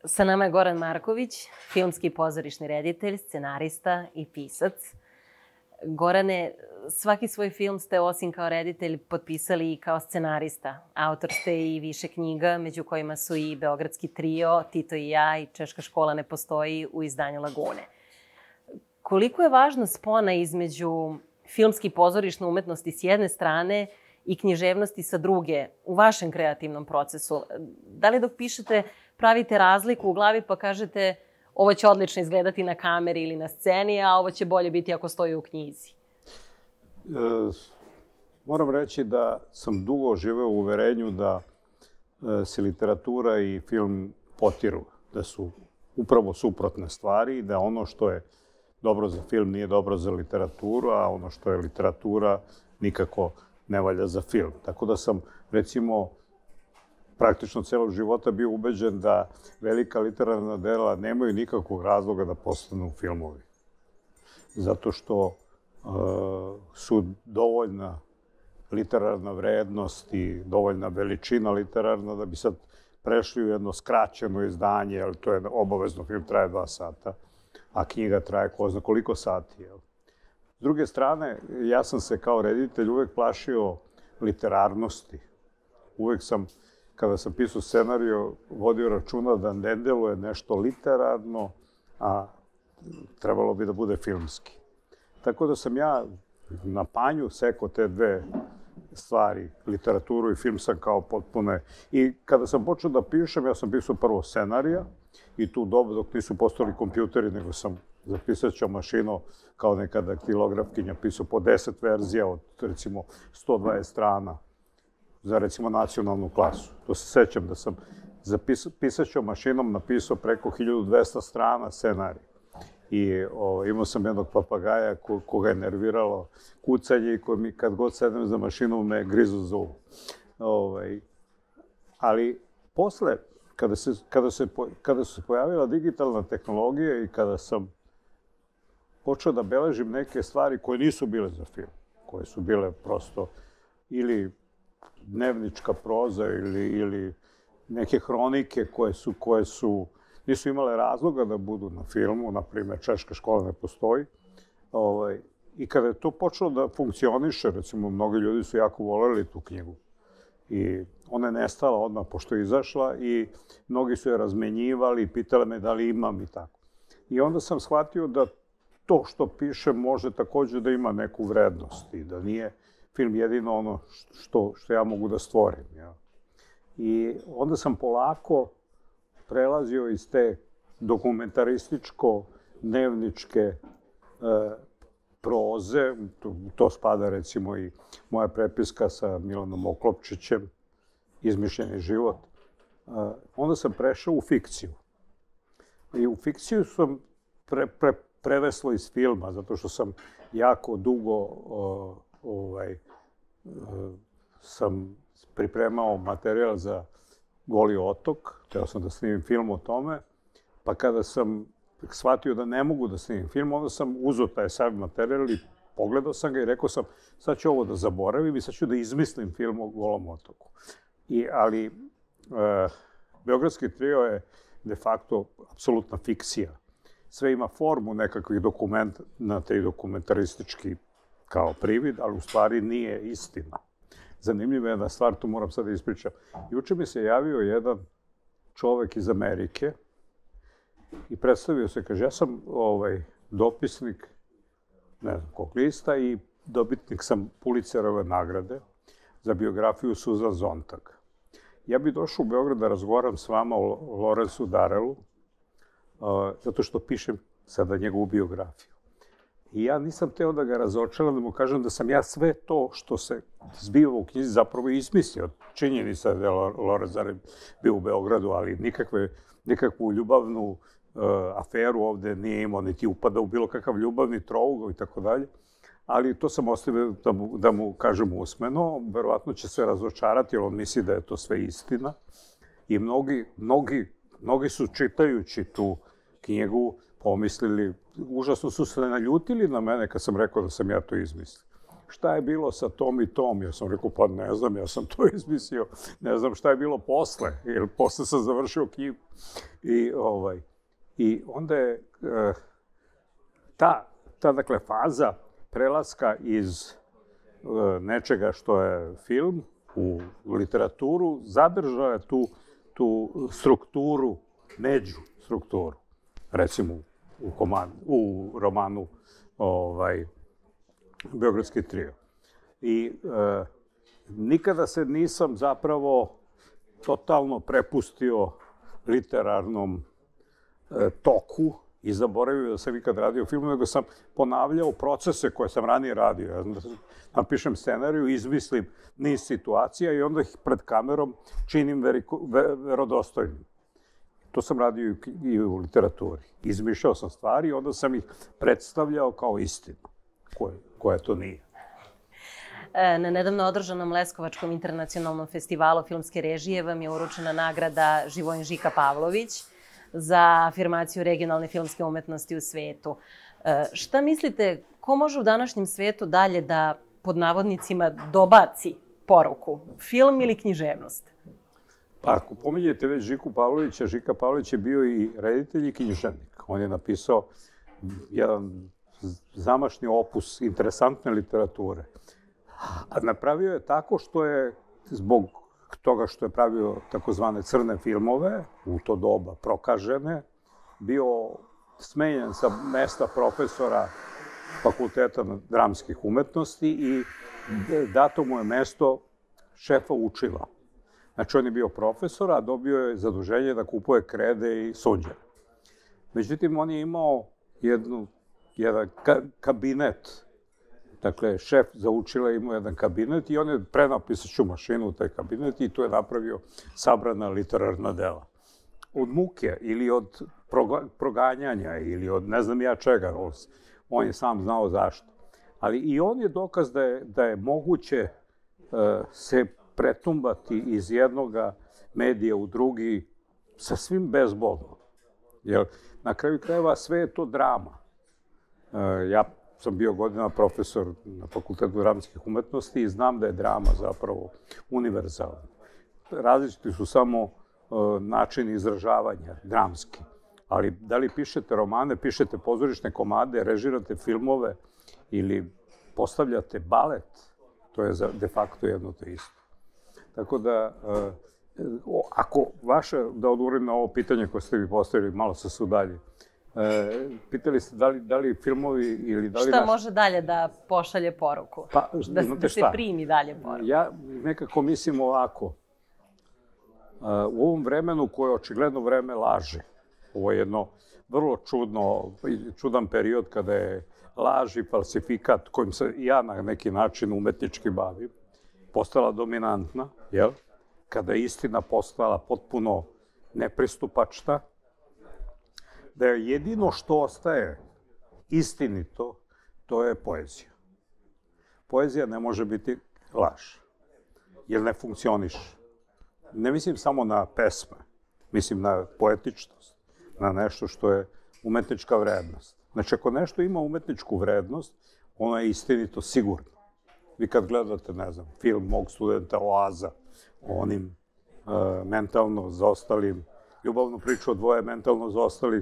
Sa nama je Goran Marković, filmski i pozorišni reditelj, scenarista i pisac. Gorane, svaki svoj film ste osim kao reditelj potpisali i kao scenarista. Autor ste i više knjiga, među kojima su i Beogradski trio, Tito i ja i Češka škola ne postoji u izdanju Lagune. Koliko je važna spona između filmski i pozorišne umetnosti s jedne strane i književnosti sa druge u vašem kreativnom procesu? Da li dok pišete pravite razliku u glavi pa kažete ovo će odlično izgledati na kameri ili na sceni, a ovo će bolje biti ako stoji u knjizi? Moram reći da sam dugo živeo u uverenju da se literatura i film potiru, da su upravo suprotne stvari i da ono što je dobro za film nije dobro za literaturu, a ono što je literatura nikako ne valja za film. Tako da sam, recimo, praktično celog života bio ubeđen da velika literarna dela nemaju nikakvog razloga da postanu filmovi. Zato što su dovoljna literarna vrednost i dovoljna veličina literarna da bi sad prešli u jedno skraćeno izdanje, jer to je obavezno, film traje 2 sata, a knjiga traje ko zna koliko sati. S druge strane, ja sam se kao reditelj uvek plašio literarnosti. Uvek sam, kada sam pisao scenariju, vodio računa da ne deluje nešto literarno, a trebalo bi da bude filmski. Tako da sam ja na panju sekao te dve stvari, literaturu i film sam kao potpune. I kada sam počeo da pišem, ja sam pisao prvo scenarija i tu dobu dok nisu postali kompjuteri, nego sam za pisaćom mašinu kao neka daktilografkinja pisao po 10 verzija od recimo 120 strana za recimo nacionalnu klasu. To se sećam da sam za pisaćom mašinom napisao preko 1200 strana scenarij. I imao sam jednog papagaja koga je nerviralo kucanje i koji mi kad god sedem za mašinom me grizu zub. Ali posle, kada se pojavila digitalna tehnologija i kada sam počeo da beležim neke stvari koje nisu bile za film, koje su bile prosto ili dnevnička proza ili neke hronike koje nisu imale razloga da budu na filmu, na primjer Češka škola ne postoji. I kada je to počelo da funkcioniše, recimo, mnogi ljudi su jako voleli tu knjigu. I ona je nestala odmah pošto je izašla i mnogi su je razmenjivali i pitali me da li imam i tako. I onda sam shvatio da to što pišem može takođe da ima neku vrednost i da nije film jedino ono što ja mogu da stvorim. I onda sam polako prelazio iz te dokumentarističko-dnevničke proze, to spada recimo i moja prepiska sa Milanom Oklopčićem, Izmišljeni život, onda sam prešao u fikciju. I u fikciju sam preveslo iz filma, zato što sam jako dugo sam pripremao materijal za Goli otok, hteo sam da snimim film o tome, pa kada sam shvatio da ne mogu da snimim film, onda sam uzeo taj sav materijal i pogledao sam ga i rekao sam sad ću ovo da zaboravim i sad ću da izmislim film o Golom otoku. Ali Beogradski trio je de facto apsolutna fikcija. Sve ima formu nekakvih dokumenata i dokumentaristički kao privid, ali u stvari nije istina. Zanimljiva je jedna stvar, tu moram sad da ispričam. Juče mi se javio jedan čovek iz Amerike i predstavio se, kaže, ja sam dopisnik, ne znam kog lista i dobitnik sam Pulitzerove nagrade za biografiju Susan Sontag. Ja bih došao u Beograd da razgovaram s vama o Lawrencu Darrellu, zato što pišem sada njegovu biografiju. I ja nisam teo da ga razočaram, da mu kažem da sam ja sve to što se zbiva u knjizi zapravo izmislio. Činjenica da je Lawrence Darrell bio u Beogradu, ali nikakvu ljubavnu aferu ovde nije imao, niti upada u bilo kakav ljubavni trougao i tako dalje. Ali to sam ostavio da mu kažem usmeno. Verovatno će se razočarati, jer on misli da je to sve istina. I mnogi su čitajući tu knjigu pomislili, užasno su se naljutili na mene kad sam rekao da sam ja to izmislio. šta je bilo sa tom i tom. Ja sam rekao, pa ne znam, ja sam to izmislio, ne znam šta je bilo posle, jer posle sam završio knjigu. I onda je ta dakle, faza prelaska iz nečega što je film u literaturu zadržala je tu strukturu, među strukturu. Recimo u romanu Beogradski trio. I nikada se nisam zapravo totalno prepustio literarnom toku i zaboravio da sam ikad radio film, nego sam ponavljao procese koje sam ranije radio. Ja napišem scenariju, izmislim niz situacija i onda ih pred kamerom činim verodostojnim. To sam radio i u literaturi. Izmišljao sam stvari i onda sam ih predstavljao kao istinu, koja to nije. Na nedavno održanom Leskovačkom internacionalnom festivalu filmske režije vam je uručena nagrada Živojin Žika Pavlović za afirmaciju regionalne filmske umetnosti u svetu. Šta mislite, ko može u današnjem svetu dalje da, pod navodnicima, dobaci poruku? Film ili književnost? Pa ako pominjete već Žiku Pavlovića, Žika Pavlović je bio i reditelj i književnik. On je napisao jedan zamašni opus interesantne literature. A napravio je tako što je, zbog toga što je pravio takozvane crne filmove, u to doba prokažene, bio smenjen sa mesta profesora Fakulteta dramskih umetnosti i dato mu je mesto šefa učila. Znači, on je bio profesor, a dobio je zaduženje da kupuje krede i sunđere. Međutim, on je imao jedan kabinet. Dakle, šef za učila je imao jedan kabinet i on je prenao pisaću mašinu u taj kabinet i tu je napravio sabrana literarna dela. Od muke ili od proganjanja ili od ne znam ja čega, on je sam znao zašto. Ali i on je dokaz da je moguće se pretumbati iz jednog medija u drugi sasvim bezbolno. Jer na kraju krajeva sve je to drama. Ja sam bio godina profesor na Fakultetu dramskih umetnosti i znam da je drama zapravo univerzalna. Različiti su samo načini izražavanja, dramski. Ali da li pišete romane, pišete pozorišne komade, režirate filmove ili postavljate balet, to je de facto jedno te isto. Tako da, ako da odgovorim na ovo pitanje koje ste mi postavili, malo se su dalje, pitali ste da li filmovi ili da li... Šta može dalje da pošalje poruku? Da se primi dalje poruku? Ja nekako mislim ovako. U ovom vremenu koje je očigledno vreme laži, ovo je jedno vrlo čudan period kada je laž i falsifikat, kojim se ja na neki način umetnički bavim, postala dominantna, jel? Kada je istina postala potpuno nepristupačna, da je jedino što ostaje istinito, to je poezija. Poezija ne može biti laž, jer ne funkcioniše. Ne mislim samo na pesme, mislim na poetičnost, na nešto što je umetnička vrednost. Znači, ako nešto ima umetničku vrednost, ono je istinito sigurno. Vi kad gledate, ne znam, film mog studenta Oaza, o onim mentalno zaostalim, ljubavnu priču o dvoje mentalno zaostalih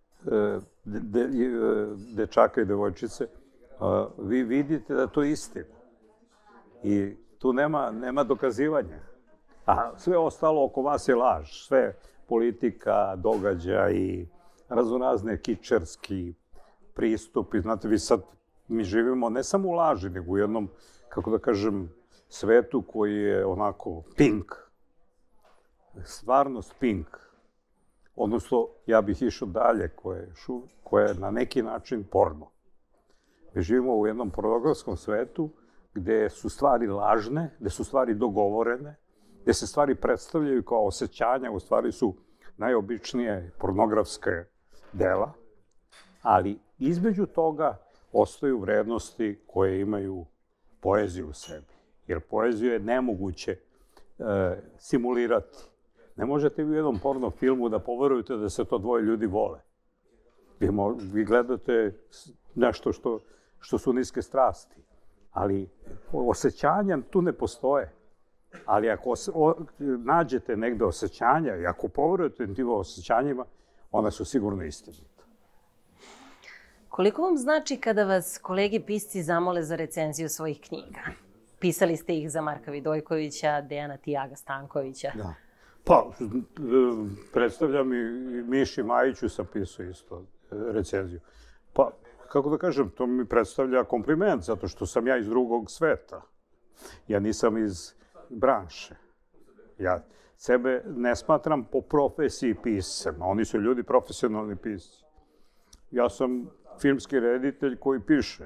dečaka i devojčice, vi vidite da to je istina. I tu nema dokazivanja. A sve ostalo oko vas je laž. Sve politika, događaji, raznorazne kičerski pristupi. Znate, mi živimo ne samo u laži, nego u jednom, kako da kažem, svetu koji je onako pink. Stvarnost pink. Odnosno, ja bih išao dalje, koje je na neki način porno. Mi živimo u jednom pornografskom svetu gde su stvari lažne, gde su stvari dogovorene, gde se stvari predstavljaju kao osjećanja, u stvari su najobičnije pornografske dela, ali između toga ostaju vrednosti koje imaju poeziju u sebi. Jer poeziju je nemoguće simulirati. Ne možete vi u jednom porno filmu da poverujete da se to dvoje ljudi vole. Vi gledate nešto što su niske strasti. Ali osjećanja tu ne postoje. Ali ako nađete negde osjećanja i ako poverujete tim osjećanjima, ona su sigurno istinita. Koliko vam znači kada vas kolege pisci zamole za recenziju svojih knjiga? Pisali ste ih za Marka Vidojkovića, Dejana Tijaga Stankovića. Da. Pa, predstavljam i Miši Majiću sam pisao isto recenziju. Pa, kako da kažem, to mi predstavlja kompliment, zato što sam ja iz drugog sveta. Ja nisam iz branše. Ja sebe ne smatram po profesiji piscem, a oni su ljudi profesionalni pisci. Ja sam filmski reditelj koji piše.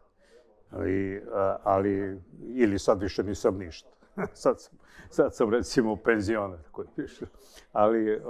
Ili sad više nisam ništa. Sad sam recimo penzioner koji piše. Ali,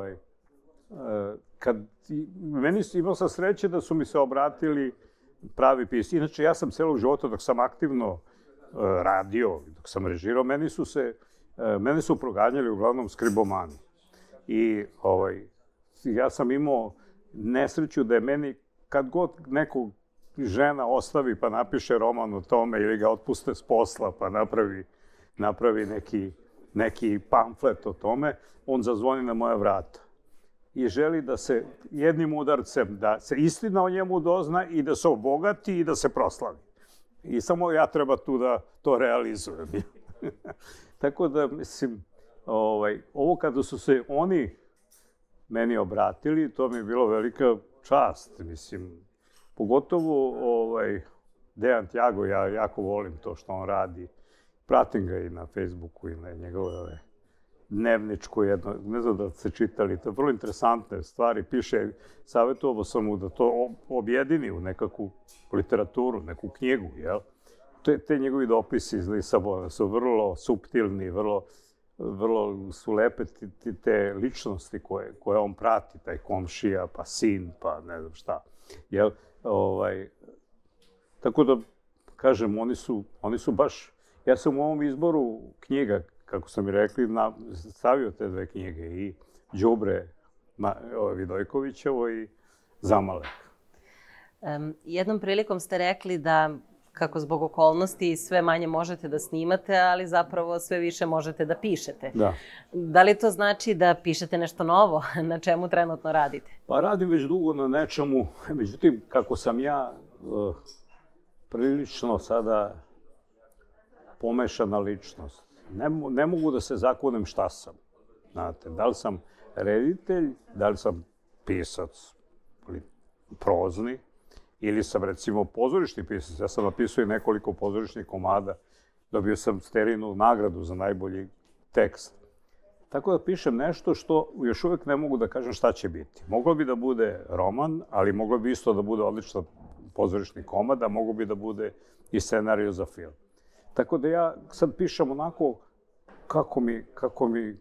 meni imao sam sreće da su mi se obratili pravi pisci. Inače, ja sam celog života dok sam aktivno radio, dok sam režirao, mene su proganjali uglavnom skribomani. I ja sam imao nesreću da je meni, kad god nekog žena ostavi pa napiše roman o tome ili ga otpuste s posla pa napravi neki pamflet o tome, on zazvoni na moja vrata. I želi da se jednim udarcem, da se istina o njemu dozna i da se obogati i da se proslavi. I samo ja treba tu da to realizujem. Tako da, mislim, ovo kada su se oni meni obratili, to mi je bilo velika čast, mislim. Pogotovo Dejan Tijago, ja jako volim to što on radi. Pratim ga i na Facebooku i na njegove dnevničku jedno, ne znam da ste čitali, to je vrlo interesantne stvari. Piše, savjetovao sam mu da to objedini u nekakvu literaturu, neku knjigu, jel? Te njegovi dopisi iz Lisabona su vrlo suptilni, vrlo su lepe te ličnosti koje on prati, taj komšija, pa sin, pa ne znam šta. Jel? Tako da, kažem, oni su baš... Ja sam u ovom izboru knjiga, kako sam i rekli, stavio te dve knjige, i Đubre Vidojkovićevo i Zamalek. Jednom prilikom ste rekli da, kako zbog okolnosti, sve manje možete da snimate, ali zapravo sve više možete da pišete. Da. Da li to znači da pišete nešto novo? Na čemu trenutno radite? Pa radim već dugo na nečemu. Međutim, kako sam ja prilično sada pomešana ličnost, ne mogu da se zakunem šta sam. Znate, da li sam reditelj, da li sam pisac prozni, ili sam, recimo, pozorišni pisac. Ja sam napisao i nekoliko pozorišnih komada. Dobio sam Sterinu nagradu za najbolji tekst. Tako da pišem nešto što još uvijek ne mogu da kažem šta će biti. Moglo bi da bude roman, ali moglo bi isto da bude odličan pozorišni komad, a moglo bi da bude i scenariju za film. Tako da ja sad pišem onako kako mi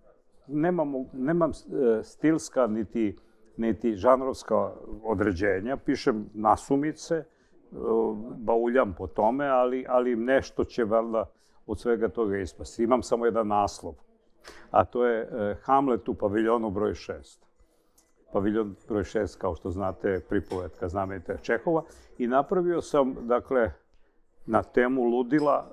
nemam stilska niti žanrovska određenja, pišem nasumice, bauljam po tome, ali nešto će valjda od svega toga ispasti. Imam samo jedan naslov, a to je Hamlet u paviljonu broj 6. Paviljon broj 6, kao što znate, pripovetka znamenita Čehova. I napravio sam, dakle, na temu ludila,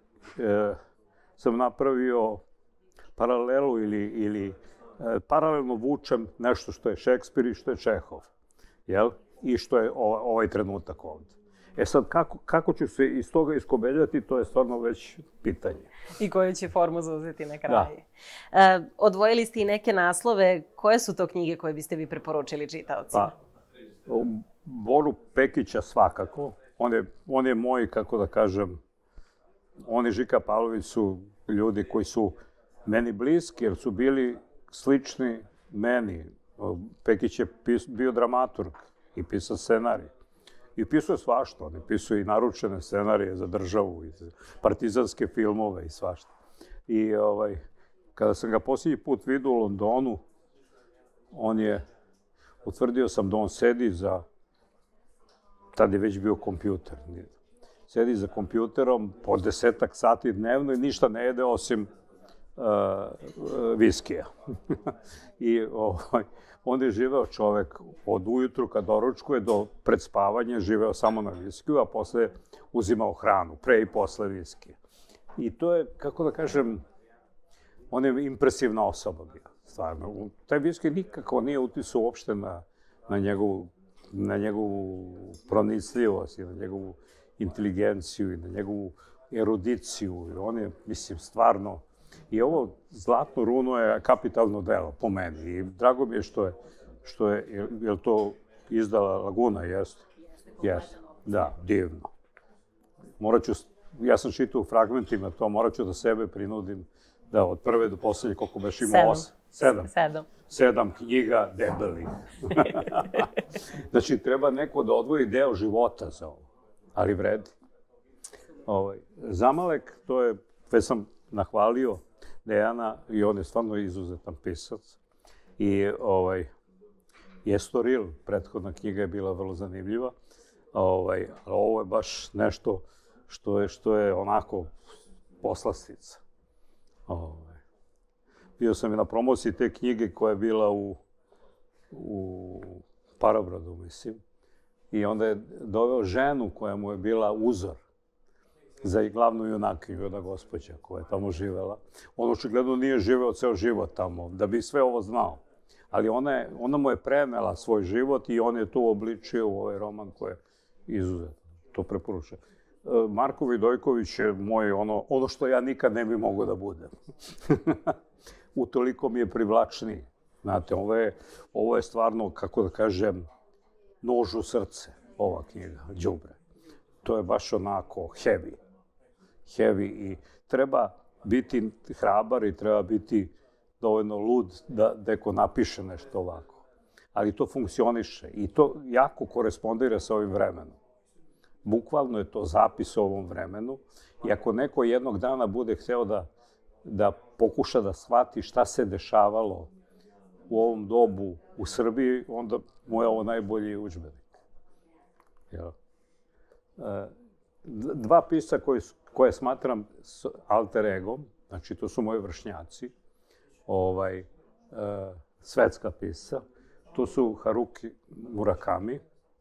sam napravio paralelu ili paralelno vučem nešto što je Šekspir i što je Čehov, jel? I što je ovaj trenutak ovde. E sad, kako ću se iz toga iskobeljati, to je stvarno već pitanje. I koju će formu zauzeti na kraju. Da. Odvojili ste i neke naslove. Koje su to knjige koje biste vi preporučili čitaocima? Pa, Boru Pekića svakako. On je moj, kako da kažem, on i Žika Pavlović su ljudi koji su meni bliski, jer su bili slični meni. Pekić je bio dramaturg i pisao scenarij. I pisao je svašta. On je pisao i naručene scenarije za državu, i za partizanske filmove i svašta. I kada sam ga posljednji put vidio u Londonu, utvrdio sam da on sedi za, tad je već bio kompjuter, sedi za kompjuterom po 10 sati dnevno i ništa ne jede osim viskija. I onda je živeo čovek od ujutru kad doručkuje do pred spavanje, živeo samo na viskiju, a posle uzimao hranu, pre i posle viskija. I to je, kako da kažem, on je impresivna osoba bio, stvarno. Taj viski nikako nije utisao uopšte na njegovu pronicljivost i na njegovu inteligenciju i na njegovu erudiciju. On je, mislim, stvarno... I ovo Zlatno runo je kapitalno delo, po meni. I drago mi je što je, je li to izdala Laguna, jeste? Jeste. Da, divno. Ja sam čitao u fragmentima to, morat ću da sebe prinudim da od prve do poslednje, koliko baš ima 8? 7 knjiga debelih. Znači, treba neko da odvoji deo života za ovo, ali vredi. Zamalek, to je, već sam nahvalio Dejana i on je stvarno izuzetan pisac. I Estoril, prethodna knjiga je bila vrlo zanimljiva, ali ovo je baš nešto što je onako poslastica. Bio sam i na promociji te knjige koja je bila u Parobradu, mislim, i onda je doveo ženu koja mu je bila uzor za glavnu junakinju, jedna gospođa koja je tamo živela. On očigledno nije živeo ceo život tamo, da bi sve ovo znao. Ali ona mu je prenela svoj život i on je to uobličio u ovaj roman koji je izuzetno. To preporučujem. Marko Vidojković je moj ono što ja nikad ne bi mogao da budem. Utoliko mi je privlačniji. Znate, ovo je stvarno, kako da kažem, nož u srce, ova knjiga, đubre. To je baš onako heavy i treba biti hrabar i treba biti dovoljno lud da neko napiše nešto ovako. Ali to funkcioniše i to jako korespondira sa ovim vremenom. Bukvalno je to zapis o ovom vremenu i ako neko jednog dana bude hteo da pokuša da shvati šta se dešavalo u ovom dobu u Srbiji, onda mu je ovo najbolji udžbenik. Dva pisca koje smatram alter egom, znači to su moji vršnjaci, svetska pisca, to su Haruki Murakami.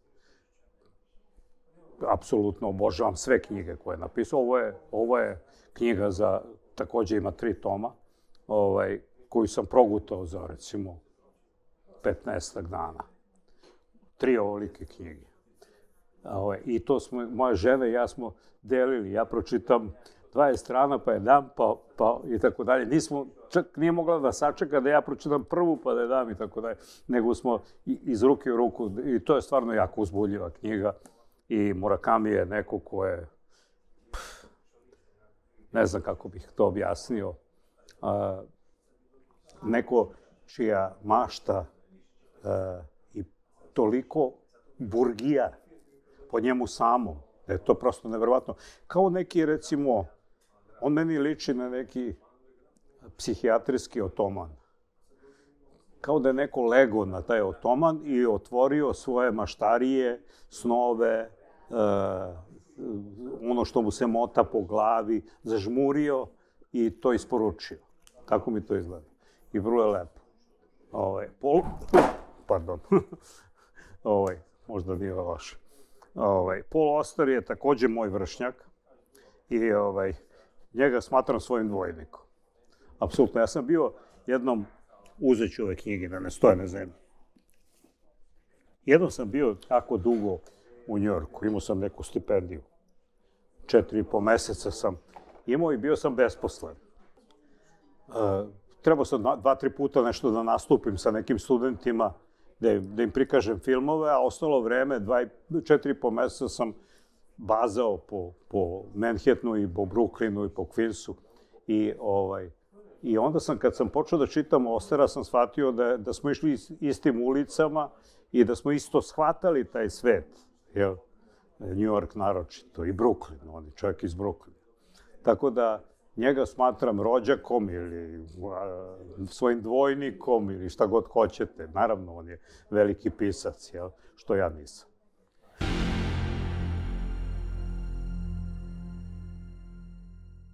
Apsolutno obožavam sve knjige koje je napisao. Ovo je knjiga za, takođe ima 3 toma, koju sam progutao za, recimo, 15 dana. 3 ovolike knjige. I to smo, moja žena i ja smo delili. Ja pročitam 20 strana, pa je dam, pa i tako dalje. Čak nije mogla da sačeka da ja pročitam prvu, pa da je dam i tako dalje. Nego smo iz ruke u ruku, i to je stvarno jako uzbudljiva knjiga. I Murakami je neko ko je, ne znam kako bih to objasnio, neko čija mašta i toliko burgija po njemu samom, da je to prosto neverovatno. Kao neki, recimo, on meni liči na neki psihijatrijski otoman. Kao da je neko lego na taj otoman i otvorio svoje maštarije, snove, ono što mu se mota po glavi, zažmurio i to isporučio. Tako mi to izgleda. I vrlo je lepo. Možda nije loše. Paul Auster je takođe moj vršnjak i njega smatram svojim dvojnikom. Apsolutno. Ja sam bio jednom, uzet ću ove knjige da ne stoje na zemlji. Jednom sam bio tako dugo u Njujorku, imao sam neku stipendiju. 4,5 meseca sam imao i bio sam besposlen. Trebao sam 2-3 puta nešto da nastupim sa nekim studentima, da im prikažem filmove, a ostalo vreme, 4,5 meseca sam bazao po Manhattanu i po Brooklynu i po Queensu. I onda kad sam počeo da čitam Austera, sam shvatio da smo išli istim ulicama i da smo isto shvatali taj svet. New York naročito i Brooklyn, on je čovjek iz Brooklyna. Tako da njega smatram rođakom ili svojim dvojnikom ili šta god hoćete. Naravno, on je veliki pisac, što ja nisam.